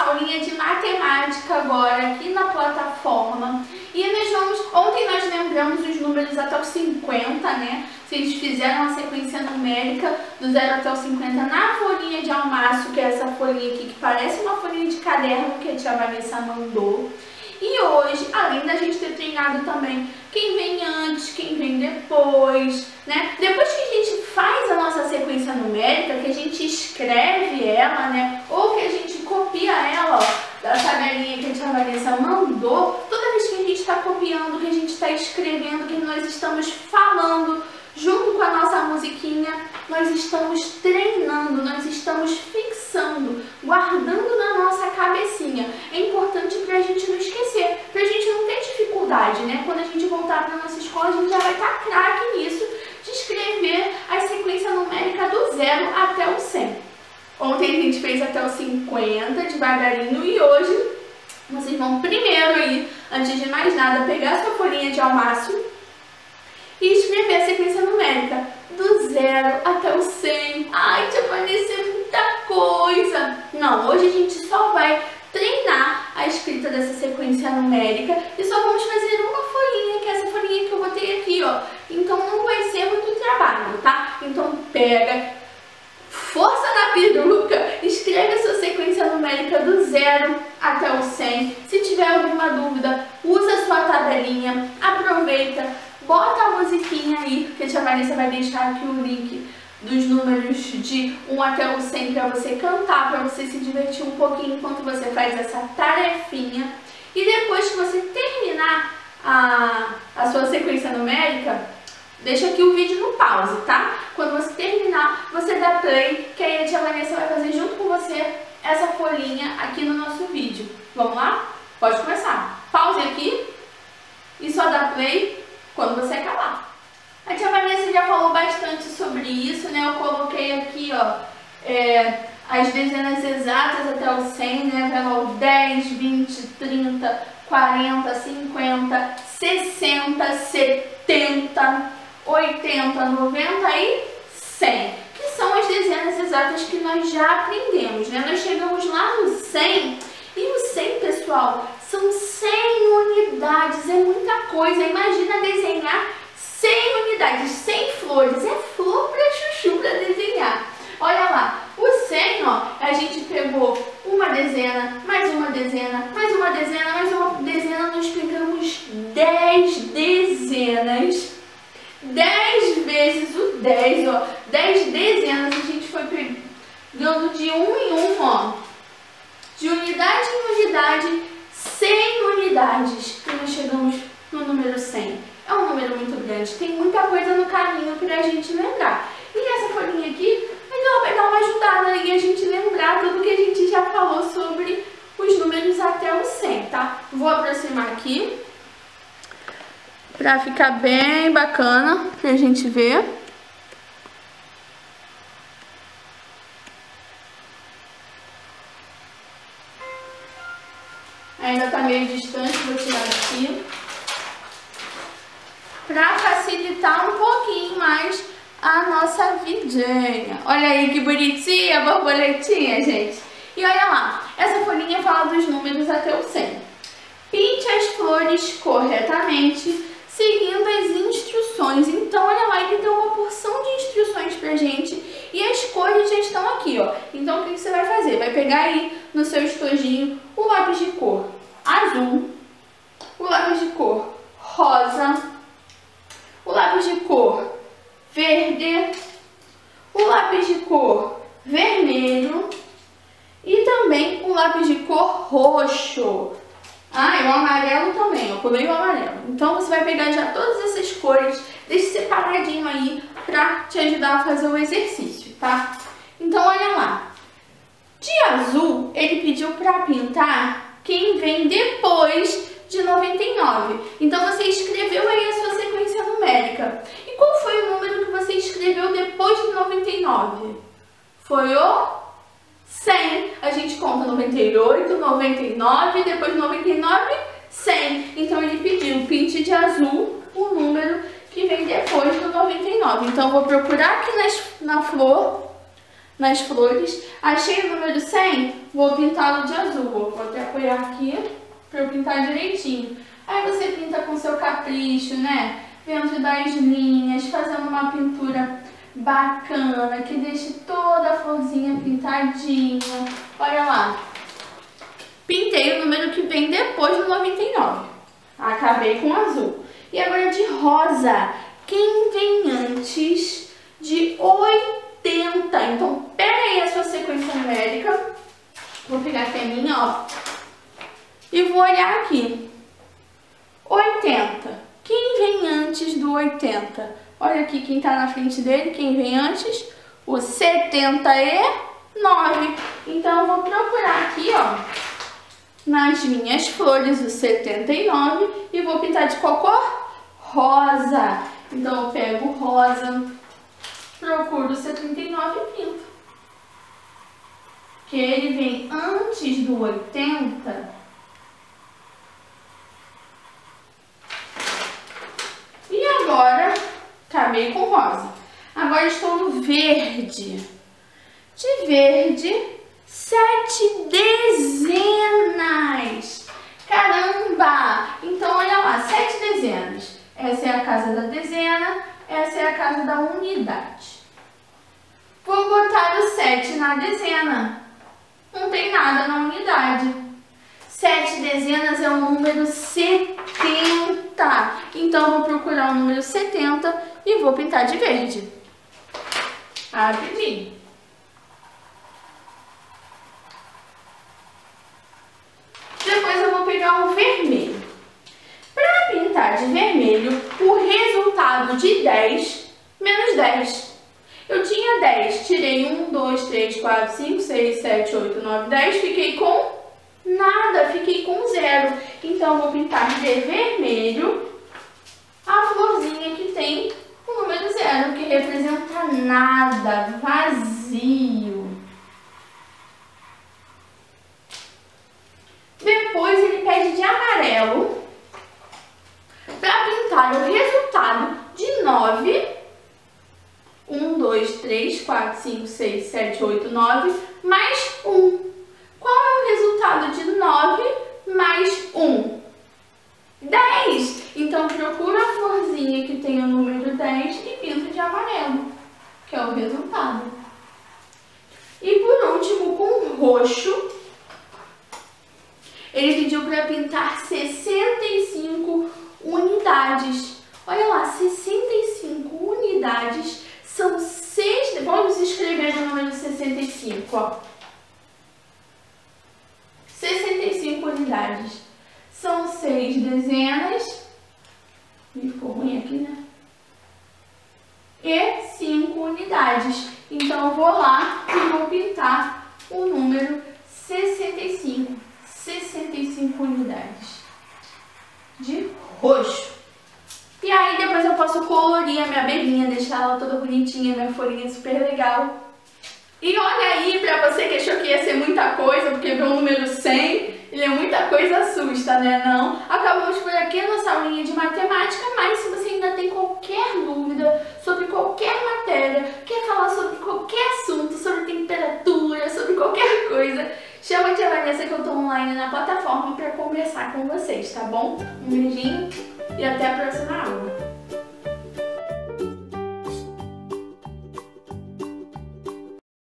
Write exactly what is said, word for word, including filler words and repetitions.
nossa aulinha de matemática agora aqui na plataforma. E nós vamos, ontem nós lembramos os números até o cinquenta, né? Vocês fizeram a sequência numérica do zero até o cinquenta na folhinha de almaço, que é essa folhinha aqui que parece uma folhinha de caderno que a tia Vanessa mandou. E hoje, além da gente ter treinado também quem vem antes, quem vem depois, né? Depois que a gente faz a nossa sequência numérica, que a gente escreve ela, né? Ou que a gente copia ela, ó, da tabelinha que a tia Vanessa mandou, toda vez que a gente está copiando, que a gente está escrevendo, que nós estamos falando junto com a nossa musiquinha, nós estamos treinando, nós estamos fixando, guardando na nossa cabecinha. É importante para a gente não esquecer, para a gente não ter dificuldade, né? Quando a gente voltar para a nossa escola, a gente já vai estar craque nisso, de escrever a sequência numérica do zero até o cem. Ontem a gente fez até o cinquenta, devagarinho, e hoje vocês vão primeiro aí, antes de mais nada, pegar a sua folhinha de almaço e escrever a sequência numérica do zero até o cem. Ai, tia Vanessa, é muita coisa! Não, hoje a gente só vai treinar a escrita dessa sequência numérica e só vamos fazer uma folhinha, que é essa folhinha que eu botei aqui, ó. Então não vai ser muito trabalho, tá? Então pega, força na peruca, escreve a sua sequência numérica do zero até o cem. Se tiver alguma dúvida, usa a sua tabelinha, aproveita, bota a musiquinha aí, que a tia Vanessa vai deixar aqui o link dos números de um até o cem para você cantar, para você se divertir um pouquinho enquanto você faz essa tarefinha. E depois que você terminar a, a sua sequência numérica, deixa aqui o vídeo no pause, tá? Quando você terminar, você dá play, que aí a tia Vanessa vai fazer junto com você essa folhinha aqui no nosso vídeo. Vamos lá? Pode começar. Pause aqui e só dá play quando você acabar. A tia Vanessa já falou bastante sobre isso, né? Eu coloquei aqui, ó, é, as dezenas exatas até o cem, né? Vai o dez, vinte, trinta, quarenta, cinquenta, sessenta, setenta, oitenta, noventa e cem, que são as dezenas exatas que nós já aprendemos, né? Nós chegamos lá no cem, e o cem, pessoal, são cem unidades, é muita coisa. Imagina desenhar cem unidades, cem flores, é flor pra chuchu pra desenhar. Olha lá, o cem, ó, a gente pegou uma dezena, mais uma dezena, mais uma dezena, mais uma dezena, nós pegamos dez dezenas. dez vezes o dez, ó, dez dezenas, a gente foi pegando de um em um, ó, de unidade em unidade, cem unidades, e nós chegamos no número cem. É um número muito grande, tem muita coisa no caminho pra gente lembrar. E essa folhinha aqui, ela vai dar uma ajudada e a gente lembrar tudo que a gente já falou sobre os números até o cem, tá? Vou aproximar aqui pra ficar bem bacana pra gente ver. Ainda tá meio distante, vou tirar aqui pra facilitar um pouquinho mais a nossa vidinha. Olha aí que bonitinha a borboletinha, gente. E olha lá, essa folhinha fala dos números até o cem. Pinte as flores corretamente, seguindo as instruções. Então, olha lá, ele tem uma porção de instruções pra gente e as cores já estão aqui, ó. Então, o que você vai fazer? Vai pegar aí no seu estojinho o lápis de cor azul, o lápis de cor rosa, o lápis de cor verde, o lápis de cor vermelho e também o lápis de cor roxo. Ah, e o amarelo também, eu pulei o amarelo. Então você vai pegar já todas essas cores, deixe separadinho aí pra te ajudar a fazer o exercício, tá? Então olha lá, de azul ele pediu pra pintar quem vem depois de noventa e nove. Então você escreveu aí a sua sequência numérica. E qual foi o número que você escreveu depois de noventa e nove? Foi o cem. A gente conta noventa e oito, noventa e nove, depois de noventa e nove, cem. Então ele pediu, pinte de azul o número que vem depois do noventa e nove. Então eu vou procurar aqui nas, na flor nas flores. Achei o número cem, vou pintá-lo de azul. Vou até apoiar aqui para eu pintar direitinho. Aí você pinta com seu capricho, né? Dentro das linhas, fazendo uma pintura bacana, que deixe toda a florzinha pintadinha. Olha lá. Pintei o número que vem depois do noventa e nove. Acabei com azul. E agora de rosa. Quem vem antes de oitenta? Então, pega aí a sua sequência numérica. Vou pegar aqui a minha, ó. E vou olhar aqui. oitenta. Quem vem antes do oitenta? Olha aqui quem tá na frente dele. Quem vem antes? O setenta e nove. Então, eu vou procurar aqui, ó, nas minhas flores o setenta e nove e vou pintar de qual cor? Rosa. Então, eu pego o rosa, procuro o setenta e nove e pinto. Que ele vem antes do oitenta. E agora, acabei com rosa. Agora estou no verde. De verde, sete dezenas. Caramba! Então, olha lá, sete dezenas. Essa é a casa da dezena, essa é a casa da unidade. Vou botar o sete na dezena. Não tem nada na unidade. sete dezenas é o número setenta. Então, vou procurar o número setenta e vou pintar de verde. Rapidinho. Depois eu vou pegar o vermelho. Para pintar de vermelho, o resultado de dez menos dez. Eu tinha dez, tirei um, dois, três, quatro, cinco, seis, sete, oito, nove, dez, fiquei com nada, fiquei com zero. Então, eu vou pintar de vermelho a florzinha que tem o número zero, que representa nada, vazio. Depois ele pede de amarelo para pintar o resultado de nove. um, dois, três, quatro, cinco, seis, sete, oito, nove, mais um. Qual é o resultado de nove mais um? dez. Então, procura a florzinha que tem o número dez e pinta de amarelo, que é o resultado. E por último, com roxo, ele pediu para pintar sessenta e cinco unidades. Olha lá, sessenta e cinco unidades são seis... Vamos escrever o número sessenta e cinco, ó. sessenta e cinco unidades. São seis dezenas. Me ficou ruim aqui, né? E cinco unidades. Então, eu vou lá e vou pintar o número sessenta e cinco. sessenta e cinco unidades de roxo. E aí depois eu posso colorir a minha abelhinha, deixar ela toda bonitinha, minha folhinha super legal. E olha aí, pra você que achou que ia ser muita coisa, porque viu o número cem, ele é muita coisa, assusta, né? Não. Acabamos por aqui a nossa aulinha de matemática, mas se você ainda tem qualquer dúvida sobre qualquer matéria, quer falar sobre qualquer assunto, sobre temperatura, sobre qualquer coisa, chama a tia Vanessa que eu tô online na plataforma para conversar com vocês, tá bom? Um beijinho e até a próxima aula.